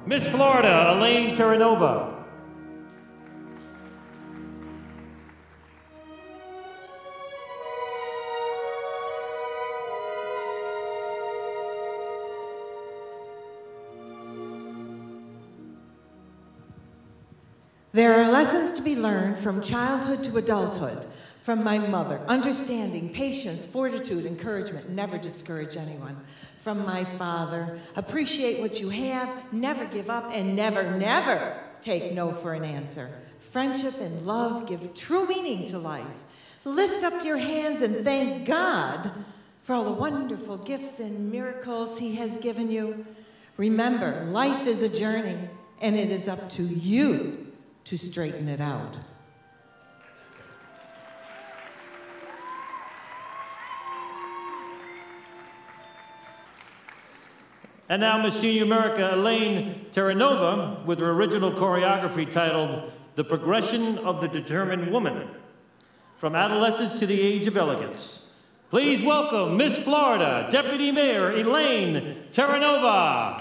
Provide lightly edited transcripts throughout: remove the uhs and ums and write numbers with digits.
Miss Florida, Elaine Terranova. There are lessons to be learned from childhood to adulthood. From my mother, understanding, patience, fortitude, encouragement, never discourage anyone. From my father, appreciate what you have, never give up, and never, never take no for an answer. Friendship and love give true meaning to life. Lift up your hands and thank God for all the wonderful gifts and miracles He has given you. Remember, life is a journey, and it is up to you to straighten it out. And now Miss Senior America, Elaine Terranova, with her original choreography titled The Progression of the Determined Woman, From Adolescence to the Age of Elegance. Please welcome Miss Florida, Deputy Mayor Elaine Terranova.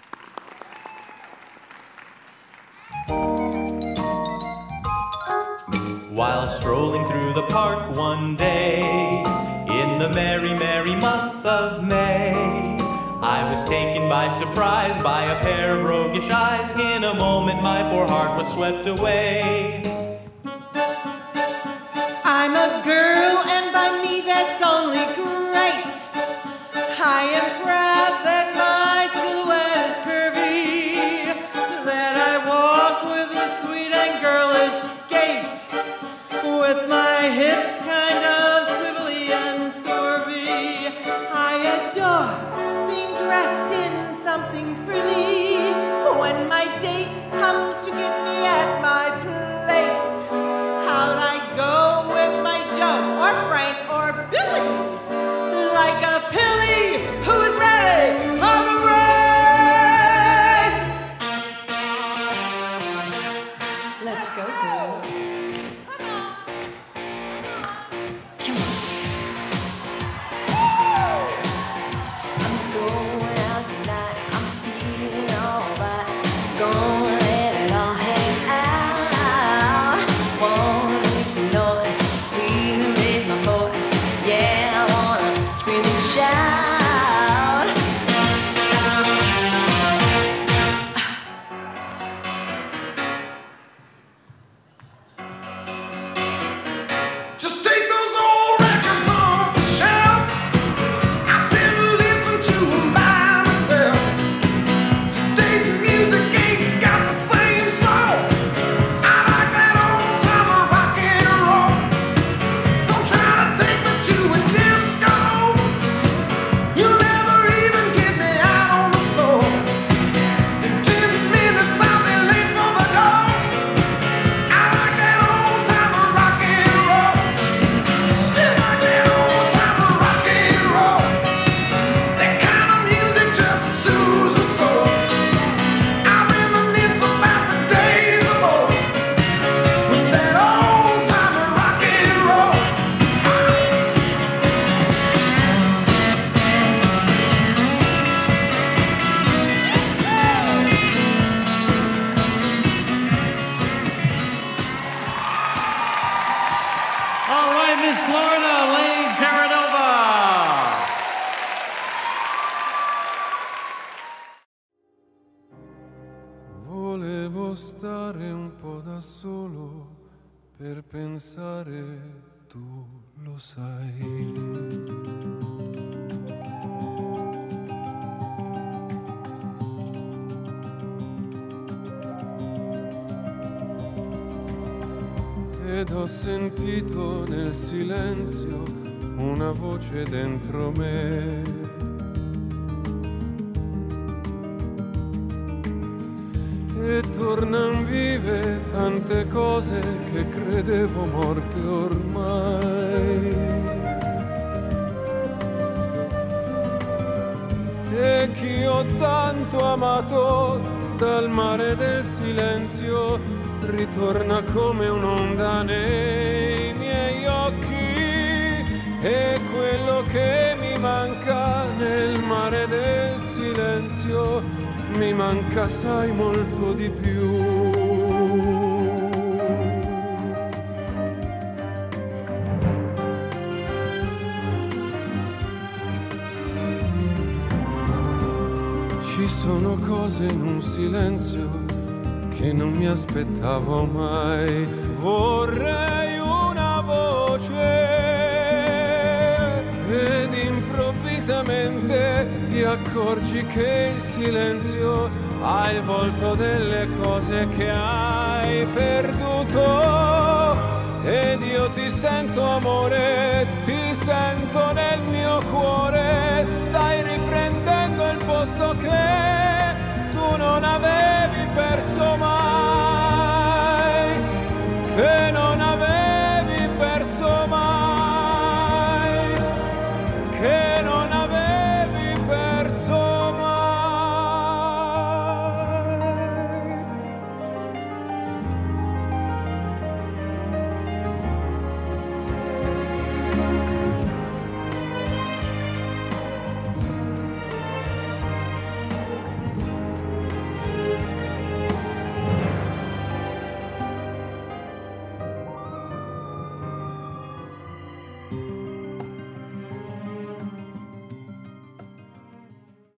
While strolling through the park one day, in the merry, merry month of May, I was taken by surprise by a pair of roguish eyes. In a moment my poor heart was swept away. I'm a girl, and by me that's only great. I am proud that my silhouette is curvy, that I walk with a sweet and girlish gait, with my hips kind of swivelly and swervy. I adore being dressed in something frilly when my date comes to get me at my place. How'd I go with my Joe or Frank or Billy? Like a filly who is ready for the race. Let's go, girls. Come on. I'm going out tonight. I'm feeling alright. Gonna let it all hang out. Wanna make some noise. Really raise my voice. Yeah, I wanna scream and shout. Just take those old records off the shelf. I sit and listen to them by myself. Today's music ain't got the same soul. I like that old time of rock and roll. Don't try to take me to a disco. You'll never even get me out on the floor. In 10 minutes I'll be late for the door. I like that old time of rock and roll. Still like that old time of rock and roll. That kind of music just soothes my soul. I reminisce about the days of old with that old time of rock and roll. All right, Miss Florida, Elaine Terranova. Volevo stare un po' da solo per pensare, tu lo sai. Ed ho sentito nel silenzio una voce dentro me. E tornan vive tante cose che credevo morte ormai. E chi ho tanto amato dal mare del silenzio ritorna come un'onda nei miei occhi. E quello che mi manca nel mare del silenzio mi manca, sai, molto di più. Ci sono cose in un silenzio che non mi aspettavo mai. Vorrei una voce ed improvvisamente ti accorgi che il silenzio ha il volto delle cose che hai perduto. Ed io ti sento, amore, ti sento nel mio cuore. Stai riprendendo il posto che tu non avevi perso mai.